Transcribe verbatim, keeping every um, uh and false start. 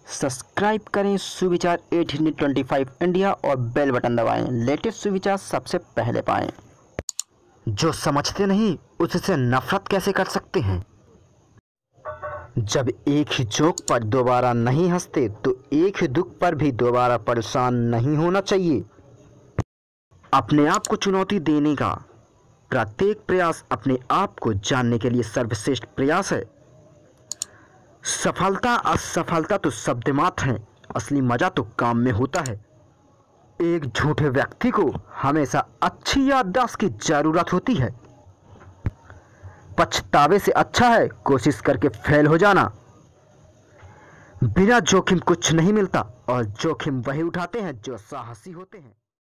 Subscribe करें सुविचार आठ सौ पच्चीस इंडिया और बेल बटन दबाएं। लेटेस्ट सुविचार सबसे पहले पाएं। जो समझते नहीं उससे नफरत कैसे कर सकते हैं। जब एक ही जोक पर दोबारा नहीं हंसते तो एक ही दुख पर भी दोबारा परेशान नहीं होना चाहिए। अपने आप को चुनौती देने का प्रत्येक प्रयास अपने आप को जानने के लिए सर्वश्रेष्ठ प्रयास है। सफलता असफलता तो शब्द मात्र हैं, असली मजा तो काम में होता है। एक झूठे व्यक्ति को हमेशा अच्छी याददाश्त की जरूरत होती है। पछतावे से अच्छा है कोशिश करके फेल हो जाना। बिना जोखिम कुछ नहीं मिलता और जोखिम वही उठाते हैं जो साहसी होते हैं।